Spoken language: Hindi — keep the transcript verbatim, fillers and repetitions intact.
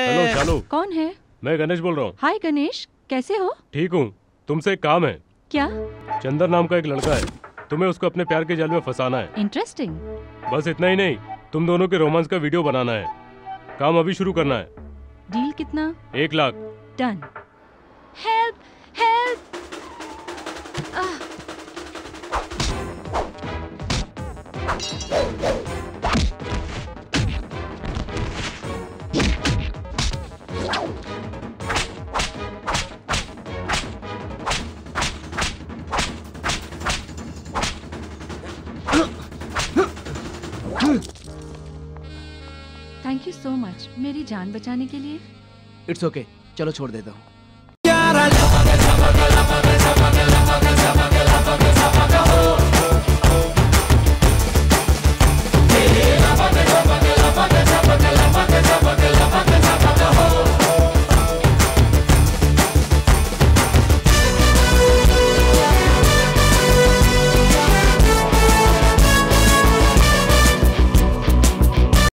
हेलो शालू। कौन है? मैं गणेश बोल रहा हूँ। हाय गणेश, कैसे हो? ठीक हूँ। तुमसे एक काम है। क्या? चंदर नाम का एक लड़का है, तुम्हें उसको अपने प्यार के जाल में फंसाना है। इंटरेस्टिंग। बस इतना ही नहीं, तुम दोनों के रोमांस का वीडियो बनाना है। काम अभी शुरू करना है। डील कितना? एक lakh. Done. Help help. Thank you so much मेरी जान बचाने के लिए। इट्स ओके, चलो छोड़ देता हूँ। Yara,